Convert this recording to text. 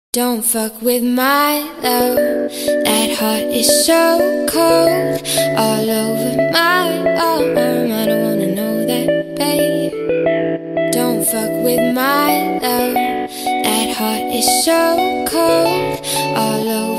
Don't fuck with my love, that heart is so cold, all over my arm, I don't wanna know that, babe. Don't fuck with my love, that heart is so cold, all over